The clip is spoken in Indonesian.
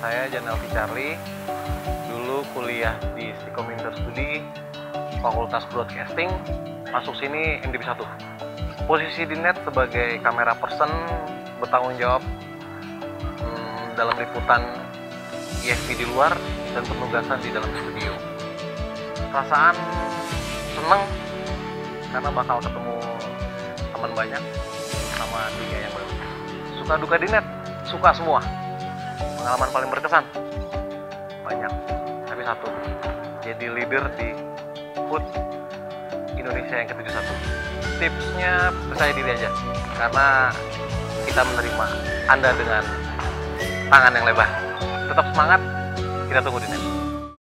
Saya Janelvi Charlie, dulu kuliah di Stikom Interstudi, Fakultas Broadcasting, masuk sini MDB 1. Posisi di net sebagai kamera person, bertanggung jawab dalam liputan IFV di luar dan penugasan di dalam studio. Perasaan seneng karena bakal ketemu teman banyak sama dunia yang baru. Suka duka di net, suka semua. Pengalaman paling berkesan banyak, tapi satu, jadi leader di Food Indonesia yang ke-71. Tipsnya percaya diri aja, karena kita menerima Anda dengan tangan yang lebar. Tetap semangat, kita tunggu di net.